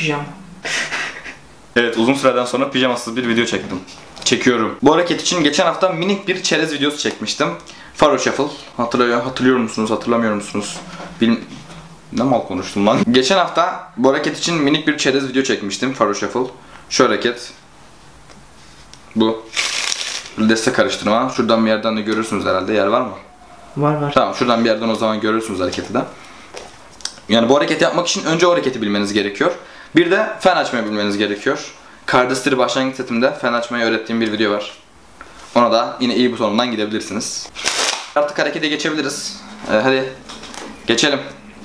pijama. Evet, uzun süreden sonra pijamasız bir video çekiyorum. Bu hareket için geçen hafta minik bir çerez videosu çekmiştim. Faro Shuffle. Hatırlıyor musunuz, hatırlamıyor musunuz? Ne mal konuştum lan. Geçen hafta bu hareket için minik bir çerez video çekmiştim. Faro Shuffle. Şu hareket. Bu. Deste karıştırma. Şuradan bir yerden de görürsünüz herhalde. Yer var mı? Var. Tamam, şuradan bir yerden o zaman görürsünüz hareketi de. Yani bu hareketi yapmak için önce o hareketi bilmeniz gerekiyor. Bir de fen açmayı bilmeniz gerekiyor. Cardistry başlangıç setimde fen açmayı öğrettiğim bir video var. Ona da yine iyi butonundan gidebilirsiniz. Artık harekete geçebiliriz. Hadi geçelim.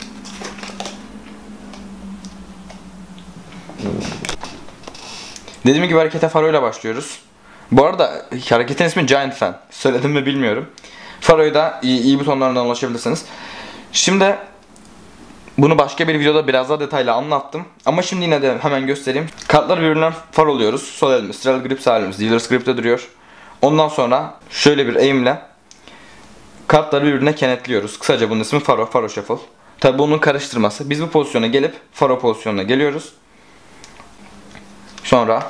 Dediğim gibi harekete Faro ile başlıyoruz. Bu arada hareketin ismi Giant Fan. Söyledim mi bilmiyorum. Faro'yu da iyi butonlarından ulaşabilirsiniz. Şimdi bunu başka bir videoda biraz daha detaylı anlattım. Ama şimdi yine de hemen göstereyim. Kartları birbirinden faroluyoruz. Sol elimiz, straddle grip sağ elimiz, dealer's grip'te duruyor. Ondan sonra şöyle bir eğimle kartları birbirine kenetliyoruz. Kısaca bunun ismi Faro Shuffle. Tabi bunun karıştırması. Biz bu pozisyona gelip Faro pozisyonuna geliyoruz. Sonra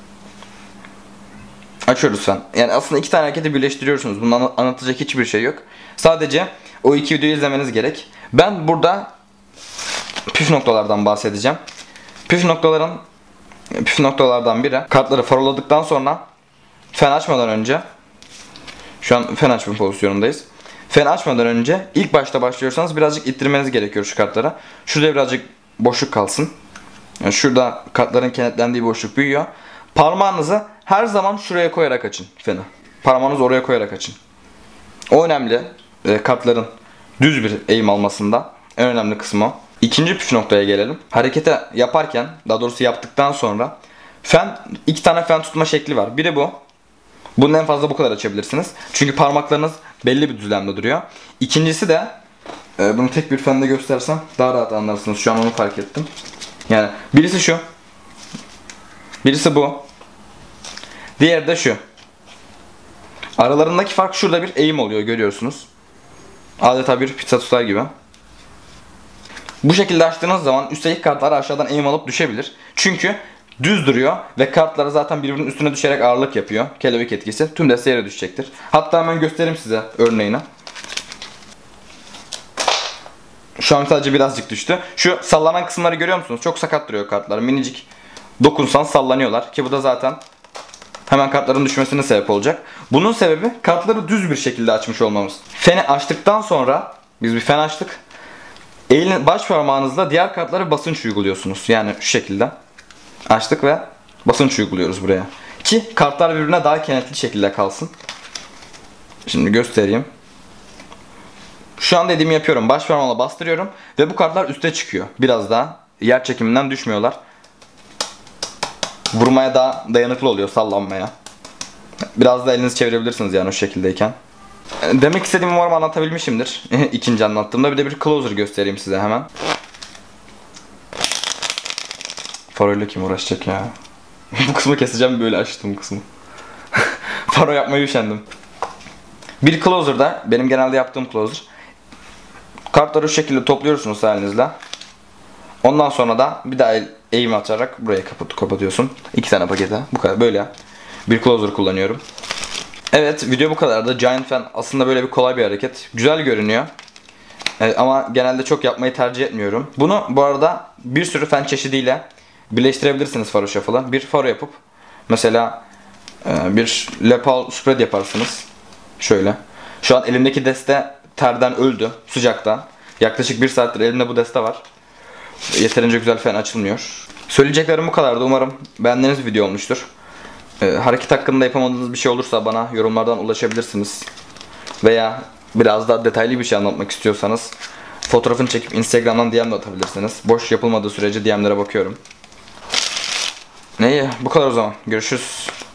açıyoruz fen. Yani aslında iki tane hareketi birleştiriyorsunuz. Bundan anlatacak hiçbir şey yok. Sadece o iki videoyu izlemeniz gerek. Ben burada püf noktalardan bahsedeceğim. Püf noktalardan biri, kartları faroladıktan sonra fen açmadan önce, şu an fen açma pozisyonundayız. Fen açmadan önce ilk başta başlıyorsanız birazcık ittirmeniz gerekiyor şu kartlara. Şurada birazcık boşluk kalsın. Yani şurada kartların kenetlendiği boşluk büyüyor. Parmağınızı her zaman şuraya koyarak açın feni. Parmağınızı oraya koyarak açın. O önemli. Kartların düz bir eğim almasında en önemli kısmı o. İkinci püf noktaya gelelim. Harekete yaparken, daha doğrusu yaptıktan sonra iki tane fen tutma şekli var. Biri bu. Bunun en fazla bu kadar açabilirsiniz. Çünkü parmaklarınız belli bir düzlemde duruyor. İkincisi de bunu tek bir fende göstersem daha rahat anlarsınız. Şu an onu fark ettim. Yani birisi şu. Birisi bu. Diğeri de şu. Aralarındaki fark şurada bir eğim oluyor, görüyorsunuz. Adeta bir pizza tutar gibi. Bu şekilde açtığınız zaman üstteki kartlar aşağıdan eğim alıp düşebilir. Çünkü düz duruyor ve kartları zaten birbirinin üstüne düşerek ağırlık yapıyor. Kelebek etkisi. Tüm deste yere düşecektir. Hatta hemen göstereyim size örneğini. Şu an sadece birazcık düştü. Şu sallanan kısımları görüyor musunuz? Çok sakat duruyor kartlar. Minicik dokunsan sallanıyorlar. Ki bu da zaten hemen kartların düşmesine sebep olacak. Bunun sebebi kartları düz bir şekilde açmış olmamız. Feni açtıktan sonra biz bir fen açtık. Baş parmağınızla diğer kartlara basınç uyguluyorsunuz. Yani şu şekilde açtık ve basınç uyguluyoruz buraya. Ki kartlar birbirine daha kenetli şekilde kalsın. Şimdi göstereyim. Şu an dediğimi yapıyorum. Baş parmağımla bastırıyorum ve bu kartlar üste çıkıyor. Biraz daha yer çekiminden düşmüyorlar. Vurmaya daha dayanıklı oluyor, sallanmaya. Biraz da elinizi çevirebilirsiniz yani o şekildeyken. Demek istediğimi umarım anlatabilmişimdir. İkinci anlattığımda bir de bir closer göstereyim size hemen. Faro ile kim uğraşacak ya? Bu kısmı keseceğim, böyle açtım kısmı. Faro yapmayı üşendim. Bir closer'da, benim genelde yaptığım closer. Kartları şu şekilde topluyorsunuz elinizle. Ondan sonra da bir daha eğim atarak buraya kapatıyorsun. İki tane pakete. Bu kadar, böyle bir closer kullanıyorum. Evet, video bu kadardı. Giant Fan aslında böyle bir kolay bir hareket. Güzel görünüyor. Ama genelde çok yapmayı tercih etmiyorum. Bunu bu arada bir sürü fen çeşidiyle birleştirebilirsiniz Faro Shuffle'a. Bir faro yapıp mesela bir lapel spread yaparsınız. Şöyle. Şu an elimdeki deste terden öldü. Sıcakta. Yaklaşık 1 saattir elimde bu deste var. Yeterince güzel fen açılmıyor. Söyleyeceklerim bu kadardı. Umarım beğendiğiniz bir video olmuştur. Hareket hakkında yapamadığınız bir şey olursa bana yorumlardan ulaşabilirsiniz. Veya biraz daha detaylı bir şey anlatmak istiyorsanız fotoğrafını çekip Instagram'dan DM de atabilirsiniz. Boş yapılmadığı sürece DM'lere bakıyorum. Bu kadar o zaman. Görüşürüz.